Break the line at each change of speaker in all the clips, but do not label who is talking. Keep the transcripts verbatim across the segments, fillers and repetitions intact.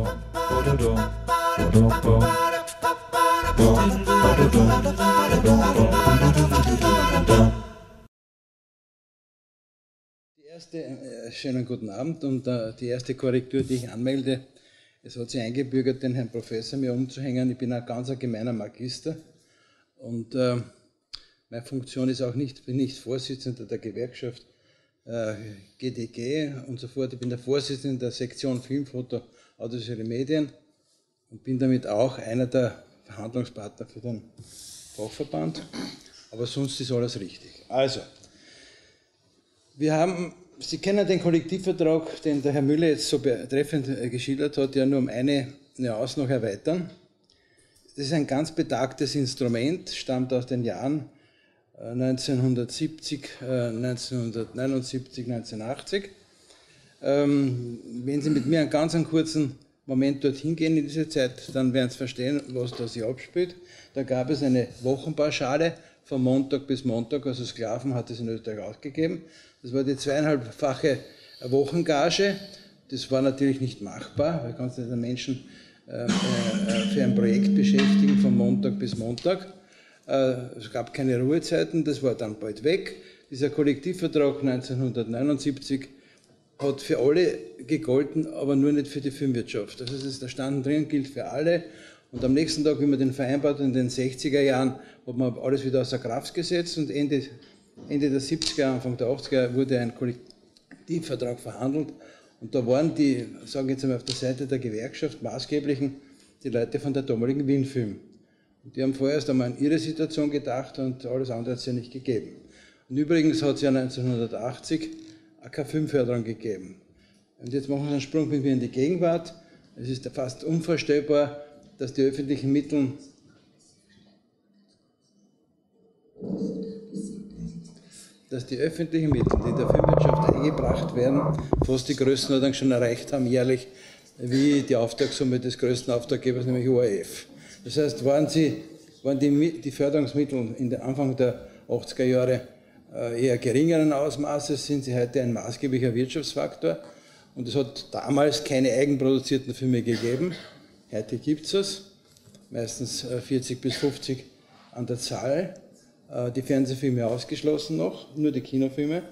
Die erste, äh, schönen guten Abend, und äh, die erste Korrektur, die ich anmelde, es hat sich eingebürgert, den Herrn Professor mir umzuhängen. Ich bin ein ganz allgemeiner Magister und äh, meine Funktion ist auch nicht, bin nicht Vorsitzender der Gewerkschaft äh, G D G und so fort. Ich bin der Vorsitzende der Sektion Filmfoto Audiovisuelle Medien und bin damit auch einer der Verhandlungspartner für den Fachverband. Aber sonst ist alles richtig. Also, wir haben, Sie kennen den Kollektivvertrag, den der Herr Müller jetzt so betreffend geschildert hat, ja nur um eine Nuance noch erweitern. Das ist ein ganz betagtes Instrument, stammt aus den Jahren neunzehnhundertsiebzig, neunzehnhundertneunundsiebzig, neunzehnhundertachtzig. Ähm, wenn Sie mit mir einen ganz einen kurzen Moment dorthin gehen in diese Zeit, dann werden Sie verstehen, was da sich abspielt. Da gab es eine Wochenpauschale von Montag bis Montag, also Sklaven hat es in Österreich ausgegeben. Das war die zweieinhalbfache Wochengage. Das war natürlich nicht machbar, weil kannst du den Menschen äh, äh, für ein Projekt beschäftigen von Montag bis Montag. Äh, es gab keine Ruhezeiten, das war dann bald weg. Dieser Kollektivvertrag neunzehnhundertneunundsiebzig hat für alle gegolten, aber nur nicht für die Filmwirtschaft. Das heißt, da standen drin, gilt für alle. Und am nächsten Tag, wie man den vereinbart, in den sechziger Jahren, hat man alles wieder außer Kraft gesetzt und Ende, Ende der siebziger, Anfang der achtziger wurde ein Kollektivvertrag verhandelt. Und da waren die, sagen wir jetzt einmal auf der Seite der Gewerkschaft, maßgeblichen, die Leute von der damaligen Wien-Film. Und die haben vorerst einmal an ihre Situation gedacht und alles andere hat es ja nicht gegeben. Und übrigens hat es ja neunzehnhundertachtzig keine Filmförderung gegeben. Und jetzt machen wir einen Sprung mit mir in die Gegenwart. Es ist fast unvorstellbar, dass die öffentlichen Mittel dass die öffentlichen Mittel, die in der Filmwirtschaft eingebracht werden, fast die Größenordnung schon erreicht haben jährlich, wie die Auftragssumme des größten Auftraggebers, nämlich O R F. Das heißt, waren, sie, waren die, die Förderungsmittel in der Anfang der achtziger Jahre eher geringeren Ausmaßes, sind sie heute ein maßgeblicher Wirtschaftsfaktor. Und es hat damals keine eigenproduzierten Filme gegeben. Heute gibt es es, meistens vierzig bis fünfzig an der Zahl. Die Fernsehfilme ausgeschlossen noch, nur die Kinofilme.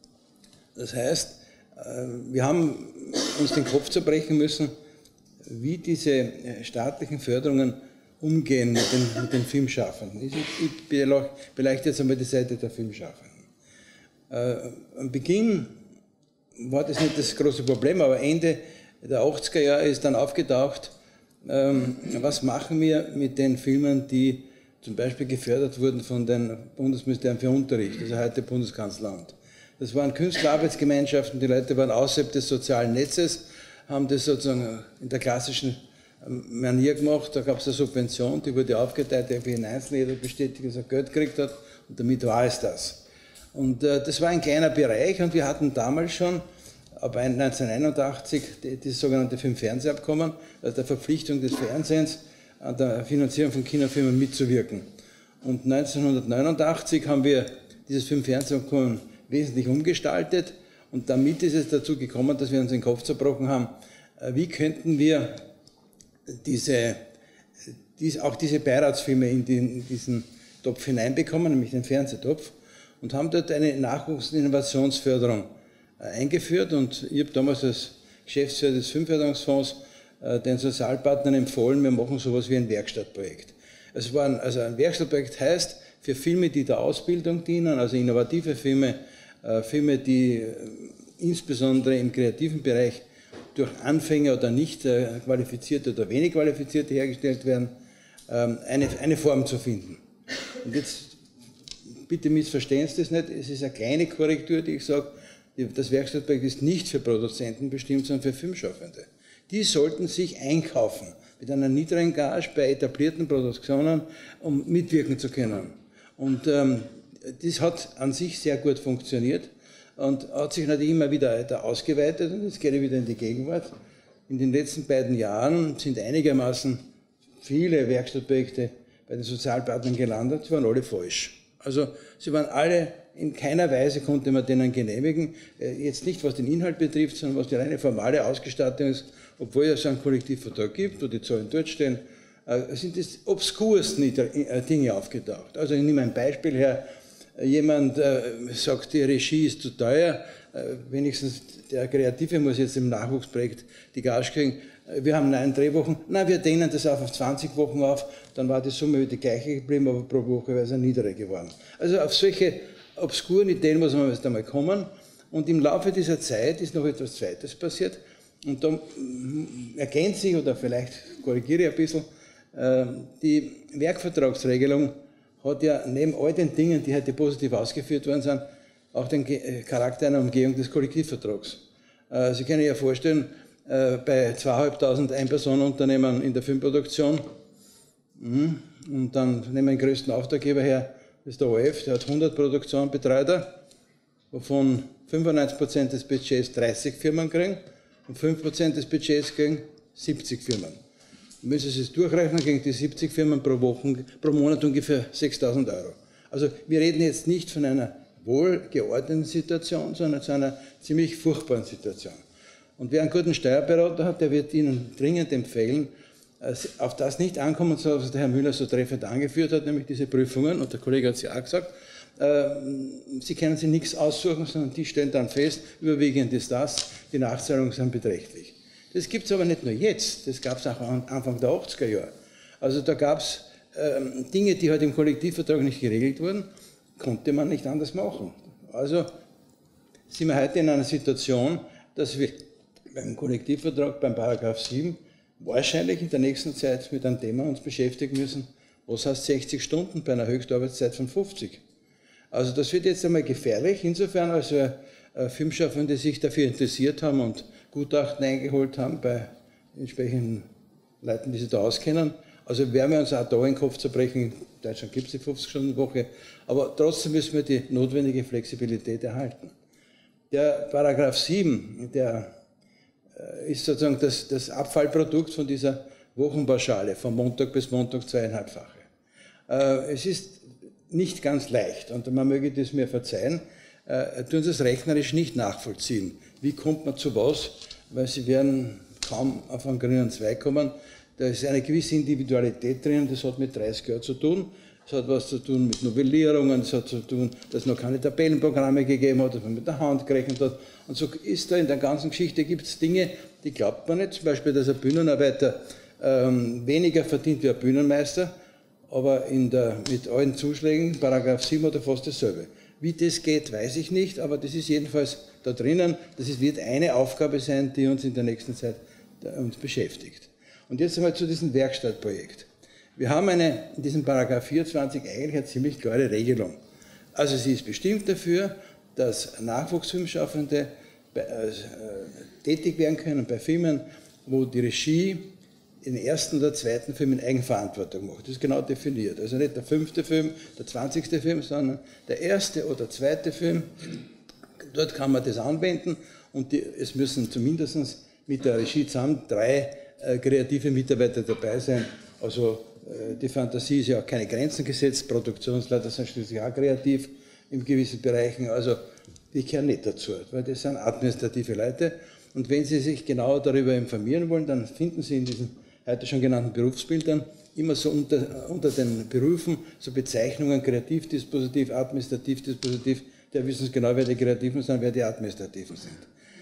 Das heißt, wir haben uns den Kopf zerbrechen müssen, wie diese staatlichen Förderungen umgehen mit den, mit den Filmschaffenden. Ich, ich beleuchte jetzt einmal die Seite der Filmschaffenden. Äh, am Beginn war das nicht das große Problem, aber Ende der achtziger Jahre ist dann aufgetaucht, ähm, was machen wir mit den Filmen, die zum Beispiel gefördert wurden von den Bundesministerien für Unterricht, also heute Bundeskanzleramt. Das waren Künstlerarbeitsgemeinschaften, die Leute waren außerhalb des sozialen Netzes, haben das sozusagen in der klassischen Manier gemacht. Da gab es eine Subvention, die wurde aufgeteilt, der für jeden Einzelnen, jeder bestätigt, dass er Geld gekriegt hat, und damit war es das. Und äh, das war ein kleiner Bereich, und wir hatten damals schon, ab neunzehnhunderteinundachtzig, die, das sogenannte Film-Fernseh-Abkommen, also der Verpflichtung des Fernsehens an der Finanzierung von Kinofilmen mitzuwirken. Und neunzehnhundertneunundachtzig haben wir dieses Film-Fernseh-Abkommen wesentlich umgestaltet, und damit ist es dazu gekommen, dass wir uns den Kopf zerbrochen haben, äh, wie könnten wir diese, dies, auch diese Beiratsfilme in, den, in diesen Topf hineinbekommen, nämlich den Fernsehtopf, und haben dort eine Nachwuchs- und Innovationsförderung äh, eingeführt. Und ich habe damals als Geschäftsführer des Filmförderungsfonds äh, den Sozialpartnern empfohlen, wir machen sowas wie ein Werkstattprojekt. Es war ein, also ein Werkstattprojekt heißt, für Filme, die der Ausbildung dienen, also innovative Filme, äh, Filme, die äh, insbesondere im kreativen Bereich durch Anfänger oder nicht äh, qualifizierte oder wenig qualifizierte hergestellt werden, ähm, eine, eine Form zu finden. Und jetzt, bitte missverstehen Sie das nicht, es ist eine kleine Korrektur, die ich sage, das Werkstattprojekt ist nicht für Produzenten bestimmt, sondern für Filmschaffende. Die sollten sich einkaufen mit einer niedrigen Gage bei etablierten Produktionen, um mitwirken zu können. Und ähm, das hat an sich sehr gut funktioniert und hat sich natürlich immer wieder weiter ausgeweitet, und jetzt geht er wieder in die Gegenwart. In den letzten beiden Jahren sind einigermaßen viele Werkstattprojekte bei den Sozialpartnern gelandet, sie waren alle falsch. Also sie waren alle in keiner Weise konnte man denen genehmigen, jetzt nicht was den Inhalt betrifft, sondern was die reine formale Ausgestattung ist, obwohl es einen Kollektivvertrag gibt, wo die Zahlen dort stehen, sind das obskursten Dinge aufgetaucht. Also ich nehme ein Beispiel her, jemand sagt, die Regie ist zu teuer, wenigstens der Kreative muss jetzt im Nachwuchsprojekt die Gage kriegen. Wir haben neun Drehwochen, na, wir dehnen das auf, auf zwanzig Wochen auf, dann war die Summe die gleiche geblieben, aber pro Woche wäre es niedriger geworden. Also auf solche obskuren Ideen muss man erst einmal kommen. Und im Laufe dieser Zeit ist noch etwas Zweites passiert. Und da ergänzt sich, oder vielleicht korrigiere ich ein bisschen, die Werkvertragsregelung hat ja neben all den Dingen, die heute positiv ausgeführt worden sind, auch den Charakter einer Umgehung des Kollektivvertrags. Sie können sich ja vorstellen, bei zweitausendfünfhundert Ein-Personen-Unternehmen in der Filmproduktion, und dann nehmen wir den größten Auftraggeber her, das ist der O R F, der hat hundert Produktionen betreut, wovon fünfundneunzig Prozent des Budgets dreißig Firmen kriegen und fünf Prozent des Budgets kriegen siebzig Firmen. Müssen Sie es durchrechnen, gegen die siebzig Firmen pro, Wochen, pro Monat ungefähr sechstausend Euro. Also wir reden jetzt nicht von einer wohlgeordneten Situation, sondern zu einer ziemlich furchtbaren Situation. Und wer einen guten Steuerberater hat, der wird Ihnen dringend empfehlen, auf das nicht ankommen soll, was der Herr Müller so treffend angeführt hat, nämlich diese Prüfungen, und der Kollege hat es ja auch gesagt, Sie können sich nichts aussuchen, sondern die stellen dann fest, überwiegend ist das, die Nachzahlungen sind beträchtlich. Das gibt es aber nicht nur jetzt, das gab es auch Anfang der achtziger Jahre. Also da gab es ähm, Dinge, die halt im Kollektivvertrag nicht geregelt wurden, konnte man nicht anders machen. Also sind wir heute in einer Situation, dass wir beim Kollektivvertrag, beim Paragraph sieben, wahrscheinlich in der nächsten Zeit mit einem Thema uns beschäftigen müssen, was heißt sechzig Stunden bei einer Höchstarbeitszeit von fünfzig. Also das wird jetzt einmal gefährlich, insofern als wir äh, Filmschaffende sich dafür interessiert haben und Gutachten eingeholt haben bei entsprechenden Leuten, die sich da auskennen. Also werden wir uns auch da in den Kopf zerbrechen, in Deutschland gibt es die fünfzig-Stunden-Woche, aber trotzdem müssen wir die notwendige Flexibilität erhalten. Der Paragraph sieben, der ist sozusagen das, das Abfallprodukt von dieser Wochenpauschale, von Montag bis Montag zweieinhalbfache. Äh, es ist nicht ganz leicht, und man möge das mir verzeihen, äh, tun Sie es rechnerisch nicht nachvollziehen. Wie kommt man zu was? Weil Sie werden kaum auf einen grünen Zweig kommen. Da ist eine gewisse Individualität drin, das hat mit dreißig Jahren zu tun. Das hat was zu tun mit Novellierungen, das hat zu tun, dass es noch keine Tabellenprogramme gegeben hat, dass man mit der Hand gerechnet hat. Und so ist da in der ganzen Geschichte, gibt es Dinge, die glaubt man nicht. Zum Beispiel, dass ein Bühnenarbeiter ähm, weniger verdient wie ein Bühnenmeister, aber in der, mit allen Zuschlägen, Paragraph sieben oder fast dasselbe. Wie das geht, weiß ich nicht, aber das ist jedenfalls da drinnen. Das ist, wird eine Aufgabe sein, die uns in der nächsten Zeit uns beschäftigt. Und jetzt einmal zu diesem Werkstattprojekt. Wir haben eine, in diesem Paragraph vierundzwanzig eigentlich eine ziemlich klare Regelung. Also sie ist bestimmt dafür, dass Nachwuchsfilmschaffende bei, äh, tätig werden können bei Filmen, wo die Regie den ersten oder zweiten Film in Eigenverantwortung macht. Das ist genau definiert. Also nicht der fünfte Film, der zwanzigste Film, sondern der erste oder zweite Film. Dort kann man das anwenden und die, es müssen zumindest mit der Regie zusammen drei äh, kreative Mitarbeiter dabei sein. Also äh, die Fantasie ist ja auch keine Grenzen gesetzt, Produktionsleiter sind schließlich auch kreativ in gewissen Bereichen. Also die kehren nicht dazu, weil das sind administrative Leute. Und wenn Sie sich genauer darüber informieren wollen, dann finden Sie in diesen heute schon genannten Berufsbildern immer so unter, unter den Berufen so Bezeichnungen, Kreativdispositiv, Administrativdispositiv, da wissen Sie genau, wer die Kreativen sind, wer die Administrativen sind.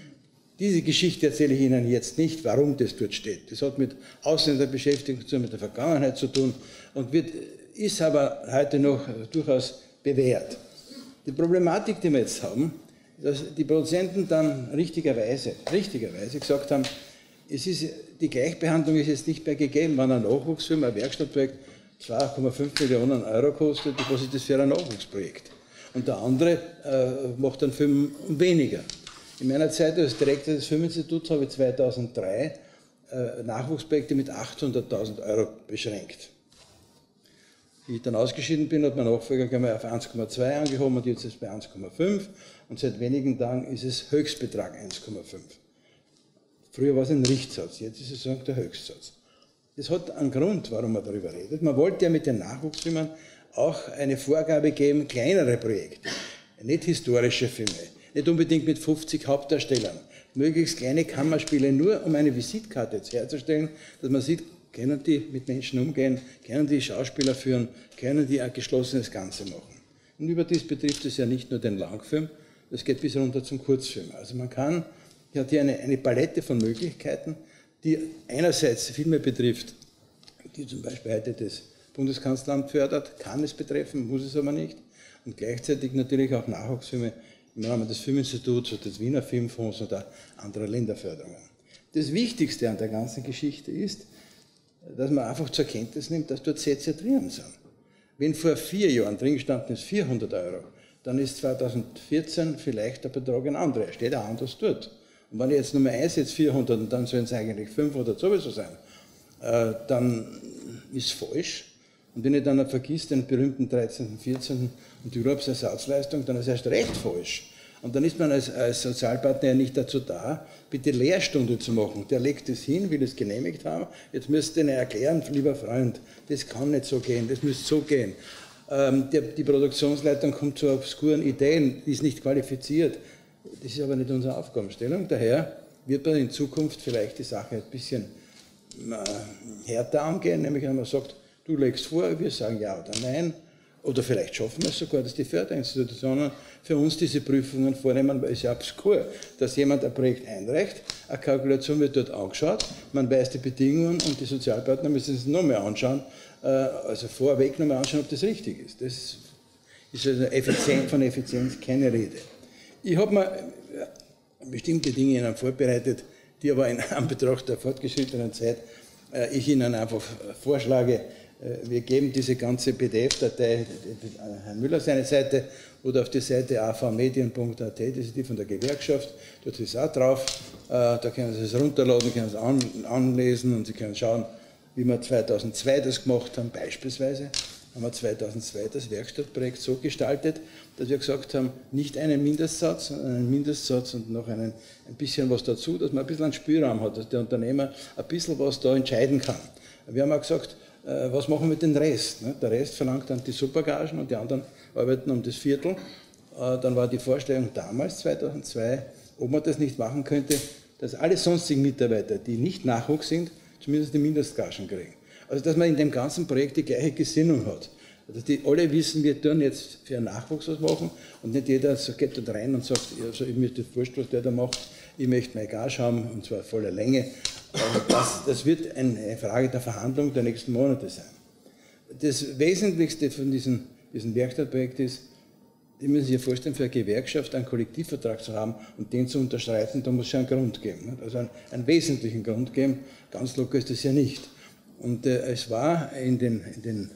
Diese Geschichte erzähle ich Ihnen jetzt nicht, warum das dort steht. Das hat mit Ausländerbeschäftigung zu tun, mit der Vergangenheit zu tun und wird, ist aber heute noch durchaus bewährt. Die Problematik, die wir jetzt haben, dass die Produzenten dann richtigerweise, richtigerweise gesagt haben, es ist, die Gleichbehandlung ist jetzt nicht mehr gegeben, wenn ein Nachwuchsfilm, ein Werkstattprojekt zwei Komma fünf Millionen Euro kostet, was ist das für ein Nachwuchsprojekt? Und der andere äh, macht einen Film um weniger. In meiner Zeit als Direktor des Filminstituts habe ich zweitausenddrei äh, Nachwuchsprojekte mit achthunderttausend Euro beschränkt. Wie ich dann ausgeschieden bin, hat mein Nachfolger gleich mal auf eins Komma zwei angehoben und jetzt ist es bei eins Komma fünf und seit wenigen Tagen ist es Höchstbetrag eins Komma fünf. Früher war es ein Richtsatz, jetzt ist es so der Höchstsatz. Das hat einen Grund, warum man darüber redet. Man wollte ja mit den Nachwuchsfilmen auch eine Vorgabe geben, kleinere Projekte. nicht historische Filme, nicht unbedingt mit fünfzig Hauptdarstellern, möglichst kleine Kammerspiele, nur um eine Visitkarte jetzt herzustellen, dass man sieht, können die mit Menschen umgehen, können die Schauspieler führen, können die ein geschlossenes Ganze machen. Und überdies betrifft es ja nicht nur den Langfilm, das geht bis runter zum Kurzfilm. Also man kann, hat hier eine, eine Palette von Möglichkeiten, die einerseits Filme betrifft, die zum Beispiel heute das Bundeskanzleramt fördert, kann es betreffen, muss es aber nicht, und gleichzeitig natürlich auch Nachwuchsfilme im Rahmen des Filminstituts oder des Wiener Filmfonds oder anderer Länderförderungen. Das Wichtigste an der ganzen Geschichte ist, dass man einfach zur Kenntnis nimmt, dass dort Sätze drinnen sind. Wenn vor vier Jahren drin gestanden ist vierhundert Euro, dann ist zweitausendvierzehn vielleicht der Betrag ein anderer, er steht auch anders dort. Und wenn ich jetzt Nummer eins jetzt vierhundert und dann sollen es eigentlich fünfhundert sowieso sein, äh, dann ist es falsch. Und wenn ich dann vergiss den berühmten dreizehnten, vierzehnten und die Urlaubsersatzleistung, dann ist es erst recht falsch. Und dann ist man als, als Sozialpartner ja nicht dazu da, bitte Lehrstunde zu machen. Der legt es hin, will es genehmigt haben. Jetzt müsst ihr ihnen erklären, lieber Freund, das kann nicht so gehen, das müsste so gehen. Ähm, der, die Produktionsleitung kommt zu obskuren Ideen, die ist nicht qualifiziert. Das ist aber nicht unsere Aufgabenstellung. Daher wird man in Zukunft vielleicht die Sache ein bisschen äh, härter angehen, nämlich wenn man sagt, du legst vor, wir sagen ja oder nein. Oder vielleicht schaffen wir es sogar, dass die Förderinstitutionen für uns diese Prüfungen vornehmen, weil es ja obskur, dass jemand ein Projekt einreicht, eine Kalkulation wird dort angeschaut, man weiß die Bedingungen und die Sozialpartner müssen es noch mehr anschauen, also vorweg noch mal anschauen, ob das richtig ist. Das ist also effizient, von Effizienz keine Rede. Ich habe mir bestimmte Dinge Ihnen vorbereitet, die aber in Anbetracht der fortgeschrittenen Zeit ich Ihnen einfach vorschlage. Wir geben diese ganze P D F-Datei Herrn Müller seine Seite oder auf die Seite a v medien punkt a t, das ist die von der Gewerkschaft, dort ist es auch drauf, da können Sie es runterladen, können Sie es anlesen und Sie können schauen, wie wir zweitausendzwei das gemacht haben. Beispielsweise haben wir zweitausendzwei das Werkstattprojekt so gestaltet, dass wir gesagt haben, nicht einen Mindestsatz, sondern einen Mindestsatz und noch einen, ein bisschen was dazu, dass man ein bisschen einen Spielraum hat, dass der Unternehmer ein bisschen was da entscheiden kann. Wir haben auch gesagt, was machen wir mit dem Rest? Der Rest verlangt dann die Supergagen und die anderen arbeiten um das Viertel. Dann war die Vorstellung damals, zweitausendzwei, ob man das nicht machen könnte, dass alle sonstigen Mitarbeiter, die nicht Nachwuchs sind, zumindest die Mindestgagen kriegen. Also dass man in dem ganzen Projekt die gleiche Gesinnung hat. Dass die alle wissen, wir tun jetzt für einen Nachwuchs was machen und nicht jeder so geht dort rein und sagt, also ich möchte wurscht, was der da macht, ich möchte meine Gage haben und zwar voller Länge. Das, das wird eine Frage der Verhandlung der nächsten Monate sein. Das Wesentlichste von diesem, diesem Werkstattprojekt ist, die müssen sich vorstellen, für eine Gewerkschaft einen Kollektivvertrag zu haben und den zu unterstreiten, da muss es ja einen Grund geben. Also einen, einen wesentlichen Grund geben, ganz locker ist das ja nicht. Und äh, es war in den, in den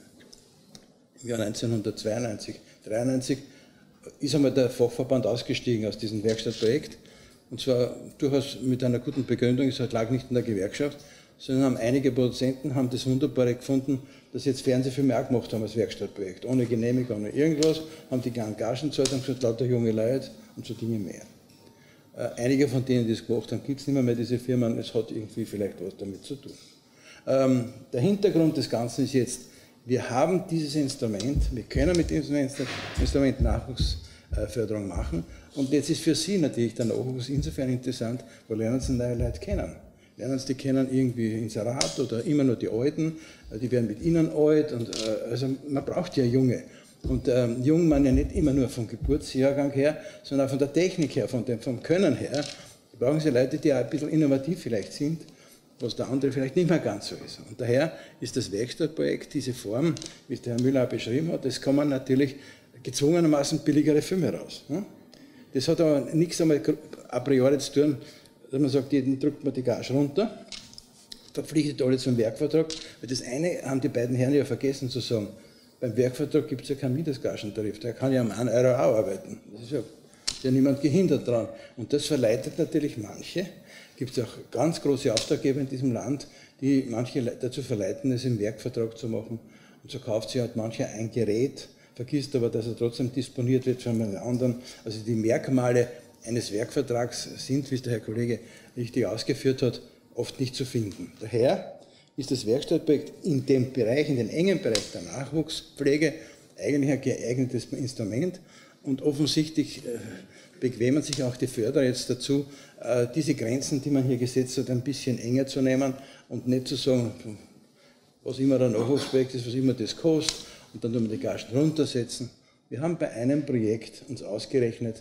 im Jahr neunzehnhundertzweiundneunzig, dreiundneunzig, ist einmal der Fachverband ausgestiegen aus diesem Werkstattprojekt. Und zwar durchaus mit einer guten Begründung, es lag nicht in der Gewerkschaft, sondern haben einige Produzenten haben das Wunderbare gefunden, dass jetzt Fernsehfilme auch gemacht haben als Werkstattprojekt. Ohne Genehmigung, ohne irgendwas, haben die kleinen Gagen gezahlt und gesagt, lauter junge Leute und so Dinge mehr. Äh, einige von denen, die das gemacht haben, gibt es nicht mehr, mehr diese Firmen, es hat irgendwie vielleicht was damit zu tun. Ähm, der Hintergrund des Ganzen ist jetzt, wir haben dieses Instrument, wir können mit diesem Instrument Nachwuchsförderung machen und jetzt ist für Sie natürlich der Nachwuchs insofern interessant, wo lernen Sie neue Leute kennen. Lernen Sie die kennen irgendwie Inserat oder immer nur die Alten, die werden mit Ihnen alt und äh, also man braucht ja Junge. Und ähm, jung man ja nicht immer nur vom Geburtsjahrgang her, sondern auch von der Technik her, von dem, vom Können her. Da brauchen Sie Leute, die auch ein bisschen innovativ vielleicht sind, was der andere vielleicht nicht mehr ganz so ist. Und daher ist das Werkstattprojekt, diese Form, wie es der Herr Müller auch beschrieben hat, das kommen natürlich gezwungenermaßen billigere Filme raus. Ne? Das hat aber nichts einmal a priori zu tun, dass man sagt, jeden drückt man die Gage runter, verpflichtet alle zum Werkvertrag, weil das eine haben die beiden Herren ja vergessen zu sagen, beim Werkvertrag gibt es ja keinen Mindestgagentarif, der kann ja um einen Euro auch arbeiten. Das ist ja, ist ja niemand gehindert daran. Und das verleitet natürlich manche. Gibt es auch ganz große Auftraggeber in diesem Land, die manche dazu verleiten, es im Werkvertrag zu machen. Und so kauft sie halt mancher ein Gerät, vergisst aber, dass er trotzdem disponiert wird von einem anderen. Also die Merkmale eines Werkvertrags sind, wie es der Herr Kollege richtig ausgeführt hat, oft nicht zu finden. Daher ist das Werkstattprojekt in dem Bereich, in den engen Bereich der Nachwuchspflege eigentlich ein geeignetes Instrument. Und offensichtlich äh, bequemen sich auch die Förderer jetzt dazu, äh, diese Grenzen, die man hier gesetzt hat, ein bisschen enger zu nehmen und nicht zu sagen, was immer ein Nachwuchsprojekt ist, was immer das kostet, und dann tun wir die Gagen runtersetzen. Wir haben bei einem Projekt uns ausgerechnet,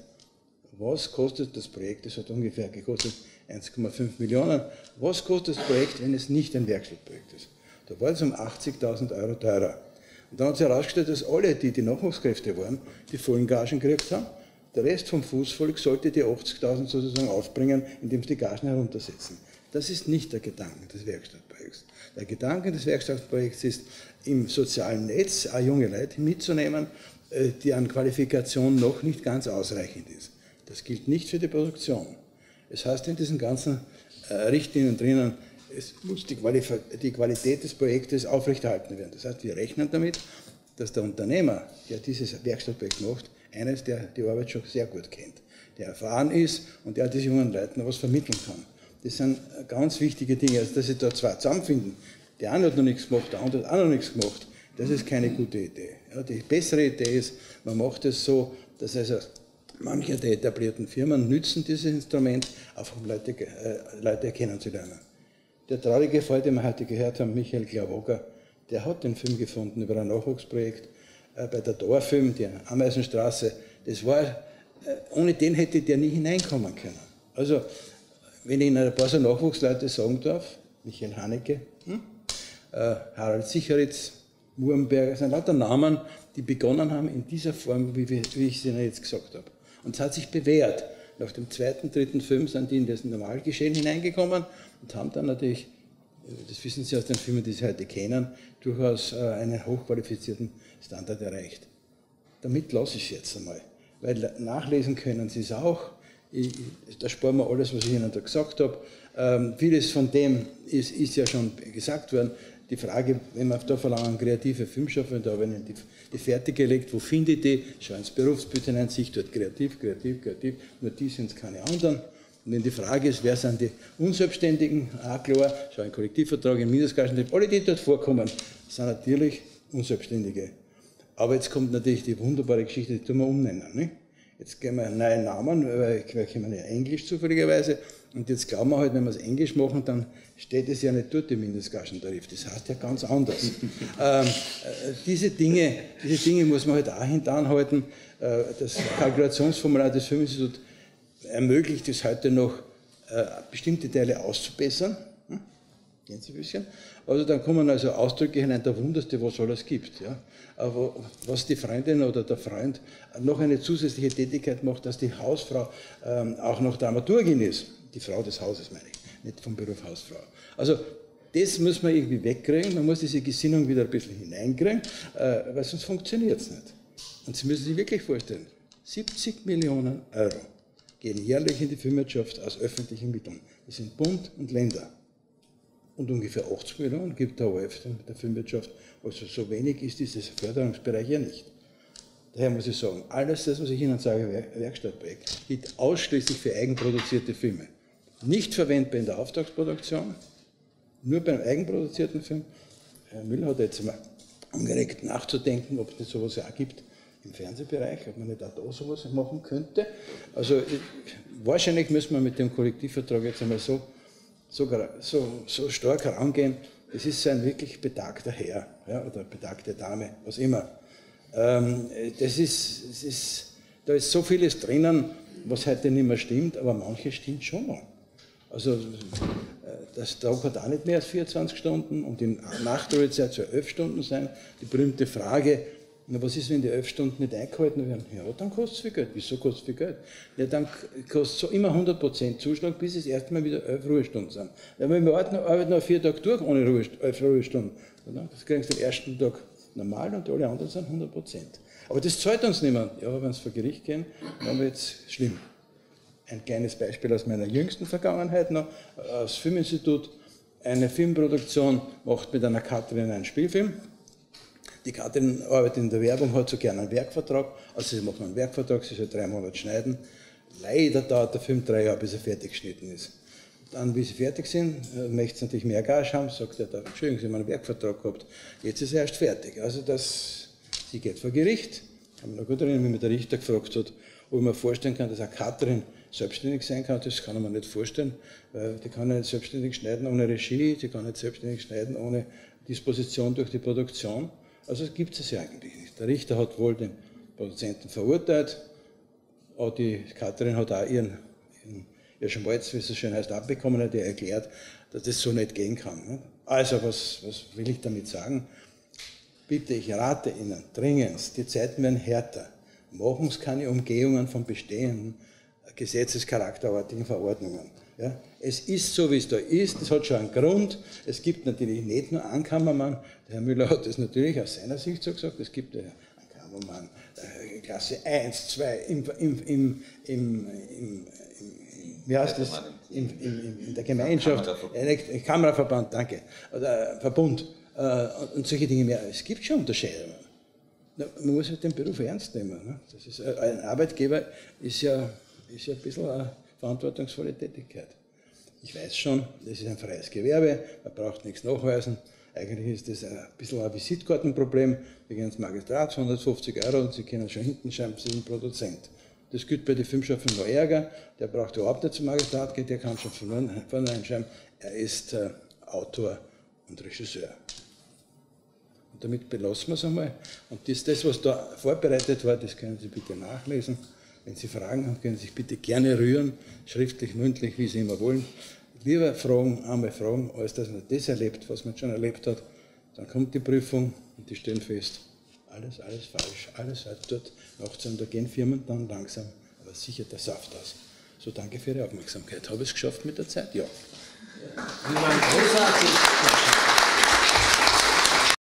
was kostet das Projekt, das hat ungefähr gekostet eins Komma fünf Millionen, was kostet das Projekt, wenn es nicht ein Werkstattprojekt ist. Da war es um achtzigtausend Euro teurer. Und dann hat sich herausgestellt, dass alle, die die Nachwuchskräfte waren, die vollen Gagen gekriegt haben. Der Rest vom Fußvolk sollte die achtzigtausend sozusagen aufbringen, indem sie die Gagen heruntersetzen. Das ist nicht der Gedanke des Werkstattprojekts. Der Gedanke des Werkstattprojekts ist, im sozialen Netz auch junge Leute mitzunehmen, die an Qualifikation noch nicht ganz ausreichend ist. Das gilt nicht für die Produktion. Es heißt in diesen ganzen Richtlinien drinnen, es muss die, Quali die Qualität des Projektes aufrechterhalten werden. Das heißt, wir rechnen damit, dass der Unternehmer, der dieses Werkstattprojekt macht, eines, der die Arbeit schon sehr gut kennt, der erfahren ist und der diesen jungen Leuten was vermitteln kann. Das sind ganz wichtige Dinge. Also, dass sie da zwei zusammenfinden, der eine hat noch nichts gemacht, der andere hat auch noch nichts gemacht, das ist keine gute Idee. Ja, die bessere Idee ist, man macht es so, dass also manche der etablierten Firmen nützen dieses Instrument, einfach um Leute, äh, Leute kennenzulernen. Der traurige Fall, den wir heute gehört haben, Michael Klawocker, der hat den Film gefunden über ein Nachwuchsprojekt äh, bei der Dorfilm, die Ameisenstraße. Das war, äh, ohne den hätte der nie hineinkommen können. Also, wenn ich Ihnen ein paar so Nachwuchsleute sagen darf, Michael Haneke, hm? äh, Harald Sicheritz, Murenberger, das sind lauter Namen, die begonnen haben in dieser Form, wie, wir, wie ich es Ihnen jetzt gesagt habe. Und es hat sich bewährt. Nach dem zweiten, dritten Film sind die in das Normalgeschehen hineingekommen und haben dann natürlich, das wissen Sie aus den Filmen, die Sie heute kennen, durchaus einen hochqualifizierten Standard erreicht. Damit lasse ich es jetzt einmal, weil nachlesen können Sie es auch. Ich, da sparen wir alles, was ich Ihnen da gesagt habe. Ähm, vieles von dem ist, ist ja schon gesagt worden. Die Frage, wenn wir da verlangen, kreative Filmschaffende, da habe ich Ihnen die, die fertig gelegt, wo finde ich die? Schau ins Berufsbild hinein, sich dort kreativ, kreativ, kreativ, nur die sind es keine anderen. Und wenn die Frage ist, wer sind die Unselbstständigen, auch klar, schau in Kollektivvertrag, in Mindestgagenbetrieb, alle, die dort vorkommen, sind natürlich Unselbstständige. Aber jetzt kommt natürlich die wunderbare Geschichte, die tun wir umnennen. Nicht? Jetzt geben wir einen neuen Namen, weil wir kennen ja Englisch zufälligerweise. Und jetzt glauben wir halt, wenn wir es Englisch machen, dann steht es ja nicht dort im Mindestgagentarif. Das heißt ja ganz anders. ähm, äh, diese, Dinge, diese Dinge muss man halt auch hintanhalten. Äh, das Kalkulationsformular des Filminstituts ermöglicht es heute noch, äh, bestimmte Teile auszubessern. Hm? Gehen Sie ein bisschen? Also dann kommen also Ausdrücke hinein, der Wunderste, was alles gibt. Ja? Aber was die Freundin oder der Freund noch eine zusätzliche Tätigkeit macht, dass die Hausfrau ähm, auch noch Dramaturgin ist. Die Frau des Hauses meine ich, nicht vom Beruf Hausfrau. Also das muss man irgendwie wegkriegen, man muss diese Gesinnung wieder ein bisschen hineinkriegen, äh, weil sonst funktioniert es nicht. Und Sie müssen sich wirklich vorstellen, siebzig Millionen Euro gehen jährlich in die Filmwirtschaft aus öffentlichen Mitteln. Das sind Bund und Länder. Und ungefähr achtzig Millionen gibt der O R F der Filmwirtschaft. Also so wenig ist dieses Förderungsbereich ja nicht. Daher muss ich sagen, alles das, was ich Ihnen sage, Werkstattprojekt, gilt ausschließlich für eigenproduzierte Filme. Nicht verwendbar in der Auftragsproduktion, nur beim eigenproduzierten Film. Herr Müller hat jetzt mal angeregt nachzudenken, ob es nicht sowas auch gibt im Fernsehbereich, ob man nicht auch da sowas machen könnte. Also ich, wahrscheinlich müssen wir mit dem Kollektivvertrag jetzt einmal so, so, so, so stark herangehen. Es ist so ein wirklich betagter Herr, ja, oder betagte Dame, was immer. Ähm, das ist, das ist, da ist so vieles drinnen, was heute nicht mehr stimmt, aber manches stimmt schon noch. Also das Tag hat auch nicht mehr als vierundzwanzig Stunden und die Nachtruhezeit soll elf Stunden sein. Die berühmte Frage, na, was ist, wenn die elf Stunden nicht eingehalten werden? Ja, dann kostet es viel Geld. Wieso kostet es viel Geld? Ja, dann kostet es so immer hundert Prozent Zuschlag, bis es erstmal wieder elf Ruhestunden sind. Ja, wenn wir arbeiten noch vier Tage durch ohne Ruhe, elf Ruhestunden, das kriegst du den ersten Tag normal und alle anderen sind hundert Prozent. Aber das zahlt uns niemand. Ja, wenn es vor Gericht gehen, dann wird es schlimm. Ein kleines Beispiel aus meiner jüngsten Vergangenheit noch, aus Filminstitut. Eine Filmproduktion macht mit einer Katrin einen Spielfilm. Die Katrin arbeitet in der Werbung, hat so gerne einen Werkvertrag. Also sie macht einen Werkvertrag, sie soll drei Monate schneiden. Leider dauert der Film drei Jahre, bis er fertig geschnitten ist. Dann, wie sie fertig sind, möchte sie natürlich mehr Gage haben, sagt er, Entschuldigung, Sie haben einen Werkvertrag gehabt, jetzt ist er erst fertig. Also das, sie geht vor Gericht, Ich habe mich noch gut erinnern, wie mir der Richter gefragt hat, ob ich mir vorstellen kann, dass eine Cutterin selbstständig sein kann. Das kann ich mir nicht vorstellen, weil die kann nicht selbstständig schneiden ohne Regie, die kann nicht selbstständig schneiden ohne Disposition durch die Produktion. Also das gibt es ja eigentlich nicht. Der Richter hat wohl den Produzenten verurteilt, aber die Cutterin hat auch ihren, ihren, ihren Schmalz, wie es so schön heißt, abbekommen, der erklärt, dass das so nicht gehen kann. Also was, was will ich damit sagen? Bitte, ich rate Ihnen dringend, die Zeiten werden härter. Machen Sie keine Umgehungen von bestehenden gesetzescharakterartigen Verordnungen. Ja? Es ist so, wie es da ist, es hat schon einen Grund. Es gibt natürlich nicht nur einen Kammermann, der Herr Müller hat das natürlich aus seiner Sicht so gesagt, es gibt einen Kammermann äh, Klasse eins, zwei im, im, im, im, im, wie heißt das? In, in, in der Gemeinschaft, ein Kameraverband, danke, oder Verbund äh, und solche Dinge mehr. Es gibt schon Unterscheidungen. Man muss halt den Beruf ernst nehmen. Ne? Das ist, ein Arbeitgeber ist ja, ist ja ein bisschen eine verantwortungsvolle Tätigkeit. Ich weiß schon, das ist ein freies Gewerbe, man braucht nichts nachweisen. Eigentlich ist das ein bisschen ein Visitkartenproblem. Wir gehen ins Magistrat, hundertfünfzig Euro und Sie können schon hinten schreiben, Sie sind Produzent. Das gilt bei den Filmschaffenden noch ärger. Der braucht überhaupt nicht zum Magistrat gehen, der kann schon von vornherein schreiben, er ist äh, Autor und Regisseur. Und damit belassen wir es einmal. Und das, das, was da vorbereitet war, das können Sie bitte nachlesen. Wenn Sie Fragen haben, können Sie sich bitte gerne rühren, schriftlich, mündlich, wie Sie immer wollen. Lieber fragen, einmal fragen, als dass man das erlebt, was man schon erlebt hat. Dann kommt die Prüfung und die stellen fest, alles, alles falsch, alles halt dort nachzuhören. Da gehen Firmen dann langsam, aber sicher der Saft aus. So, danke für Ihre Aufmerksamkeit. Habe ich es geschafft mit der Zeit? Ja.
Sie waren großartig.